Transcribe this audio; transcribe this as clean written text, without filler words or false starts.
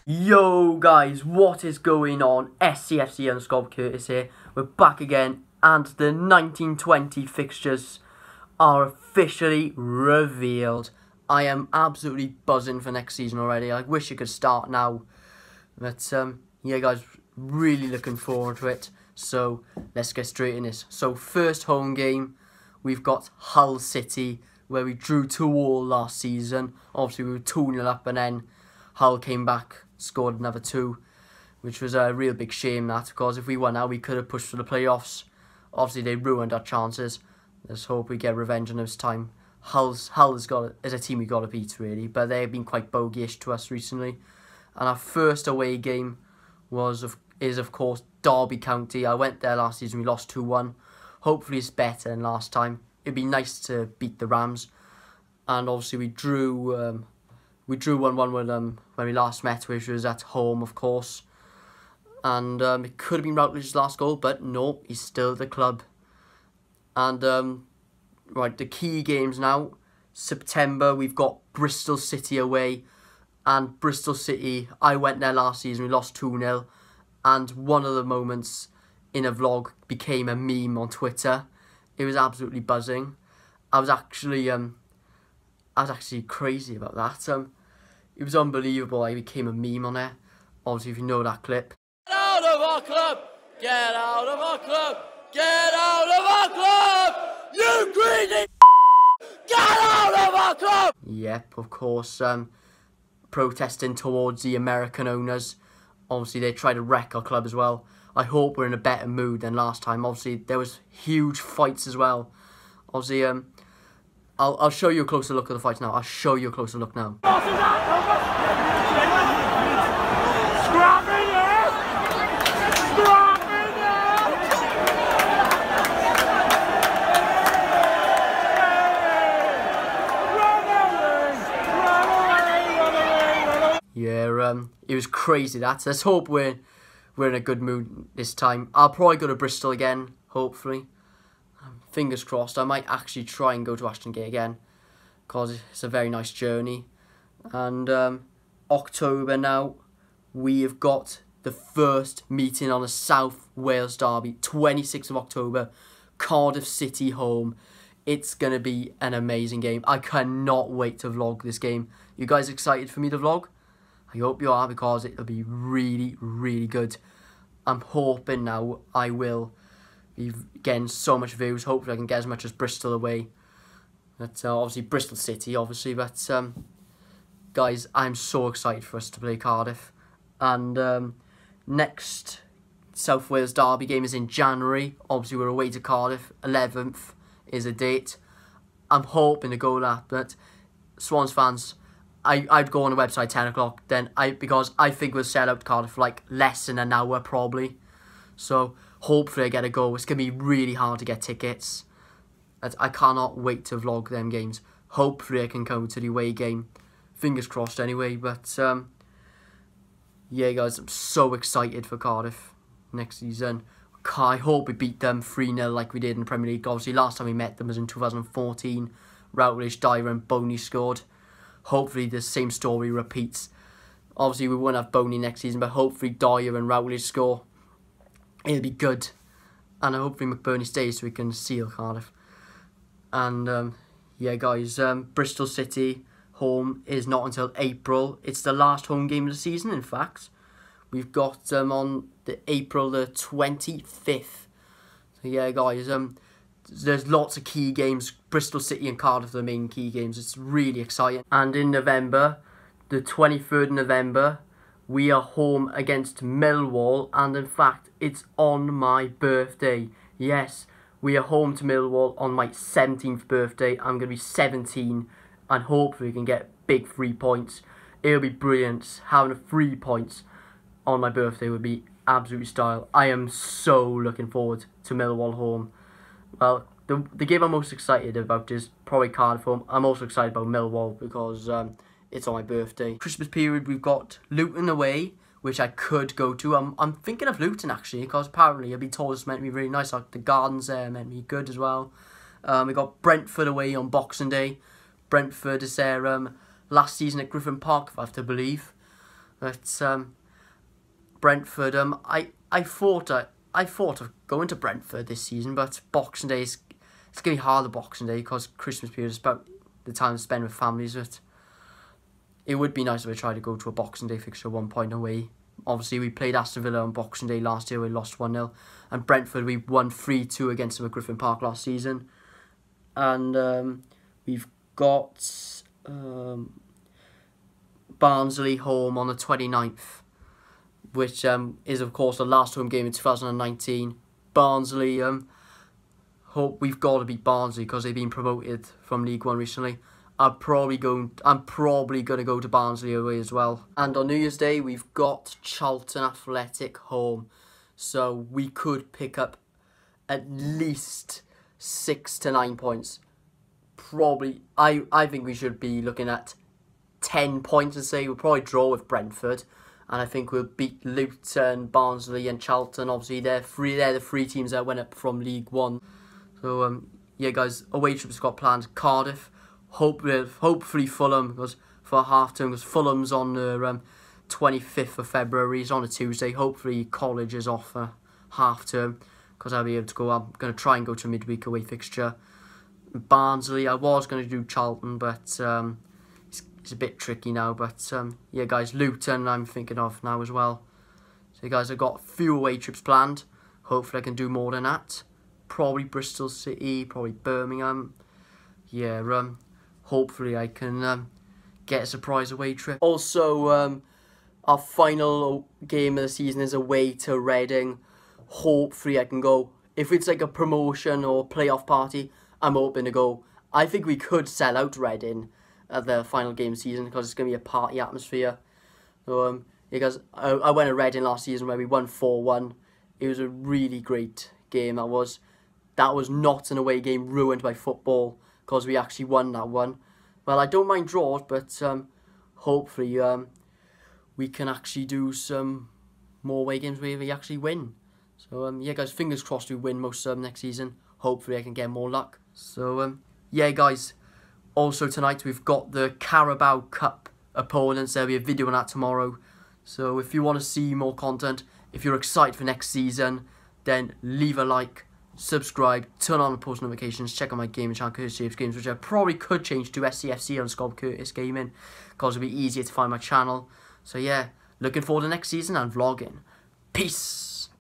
Yo guys, what is going on? SCFC_Curtis here. We're back again and the 1920 fixtures are officially revealed. I am absolutely buzzing for next season already. I wish it could start now. But yeah guys, really looking forward to it. So let's get straight in this. So first home game, we've got Hull City, where we drew 2-2 last season. Obviously we were 2-0 up and then Hull came back, scored another 2, which was a real big shame that, because if we won now, we could have pushed for the playoffs. Obviously, they ruined our chances. Let's hope we get revenge on this time. Hull is a team we got to beat, really, but they've been quite bogey-ish to us recently. And our first away game is of course Derby County. I went there last season, we lost 2-1. Hopefully it's better than last time. It'd be nice to beat the Rams. And obviously we drew 1-1 with them when we last met, which was at home, of course. And it could have been Routledge's last goal, but no, he's still at the club. And right, the key games now. September, we've got Bristol City away. And Bristol City, I went there last season, we lost 2-0. And one of the moments in a vlog became a meme on Twitter. It was absolutely buzzing. I was actually crazy about that. It was unbelievable. I became a meme on it. Obviously, if you know that clip. Get out of our club! Get out of our club! Get out of our club! You greedy! Get out of our club! Yep, of course. Protesting towards the American owners. Obviously, they tried to wreck our club as well. I hope we're in a better mood than last time. Obviously, there was huge fights as well. Obviously, I'll show you a closer look at the fights now. I'll show you a closer look now. Yeah, it was crazy that. Let's hope we're in a good mood this time. I'll probably go to Bristol again, hopefully. Fingers crossed. I might actually try and go to Ashton Gate again, because it's a very nice journey. And October now, we have got the first meeting on a South Wales derby, 26th of October, Cardiff City home. It's going to be an amazing game. I cannot wait to vlog this game. You guys excited for me to vlog? I hope you are, because it'll be really, really good. I'm hoping now I will be getting so much views. Hopefully I can get as much as Bristol away. But obviously Bristol City, obviously. But guys, I'm so excited for us to play Cardiff. And next South Wales derby game is in January. Obviously we're away to Cardiff. 11th is a date. I'm hoping to go that, but Swans fans, I'd go on the website 10 o'clock then, because I think we'll sell out Cardiff for like less than an hour probably. So hopefully I get a go. It's going to be really hard to get tickets. I cannot wait to vlog them games. Hopefully I can go to the away game. Fingers crossed anyway. But yeah guys, I'm so excited for Cardiff next season. I hope we beat them 3-0 like we did in the Premier League. Obviously last time we met them was in 2014. Routledge, Dyer and Boney scored. Hopefully the same story repeats. Obviously we won't have Boney next season, but hopefully Dyer and Routledge score. It'll be good. And hopefully McBurney stays so we can seal Cardiff. And yeah guys, Bristol City home is not until April. It's the last home game of the season, in fact. We've got them on April the 25th. So yeah guys, there's lots of key games. Bristol City and Cardiff are the main key games. It's really exciting. And in November, the 23rd of November, we are home against Millwall. And in fact, it's on my birthday. Yes, we are home to Millwall on my 17th birthday. I'm going to be 17. And hopefully we can get big 3 points. It'll be brilliant. Having 3 points on my birthday would be absolute style. I am so looking forward to Millwall home. Well, the game I'm most excited about is probably Cardiff home. I'm also excited about Millwall because it's on my birthday. Christmas period, we've got Luton away, which I could go to. I'm thinking of Luton actually, because apparently I've been told it's meant to be really nice. Like the gardens there are meant to be good as well. We got Brentford away on Boxing Day. Brentford is there last season at Griffin Park, if I have to believe. But Brentford, I thought of going to Brentford this season, but Boxing Day it's gonna be hard, the Boxing Day, because Christmas period is about the time to spend with families. But it would be nice if I tried to go to a Boxing Day fixture at one point away. Obviously, we played Aston Villa on Boxing Day last year. We lost 1-0. And Brentford, we won 3-2 against them at Griffin Park last season. And we've got Barnsley home on the 29th, which is, of course, the last home game in 2019. Barnsley, hope we've got to beat Barnsley because they've been promoted from League One recently. I'm probably going to go to Barnsley away as well. And on New Year's Day, we've got Charlton Athletic home. So we could pick up at least 6 to 9 points. Probably, I think we should be looking at 10 points and say we'll probably draw with Brentford. And I think we'll beat Luton, Barnsley and Charlton. Obviously, they're the three teams that went up from League One. So, yeah, guys, away trips got planned. Cardiff. Hopefully Fulham, because for half term, because Fulham's on the 25th of February. It's on a Tuesday. Hopefully college is off for half term, because I'll be able to go. I'm going to try and go to a midweek away fixture. Barnsley, I was going to do Charlton, but it's a bit tricky now. But yeah, guys, Luton I'm thinking of now as well. So guys, I've got a few away trips planned. Hopefully I can do more than that. Probably Bristol City, probably Birmingham. Yeah, hopefully I can get a surprise away trip. Also, our final game of the season is away to Reading. Hopefully I can go. If it's like a promotion or playoff party, I'm hoping to go. I think we could sell out Reading at the final game of the season because it's going to be a party atmosphere. So, because I went to Reading last season where we won 4-1. It was a really great game, that was. That was not an away game ruined by football, because we actually won that one. Well, I don't mind draws, but hopefully we can actually do some more away games where we actually win. So, yeah, guys, fingers crossed we win most of them next season. Hopefully I can get more luck. So, yeah, guys, also tonight we've got the Carabao Cup opponents. There'll be a video on that tomorrow. So if you want to see more content, if you're excited for next season, then leave a like, subscribe, turn on the post notifications, check out my gaming channel, Curtis Shapes Games, which I probably could change to SCFC on Scob Curtis Gaming, because it'll be easier to find my channel. So yeah, looking forward to next season and vlogging. Peace!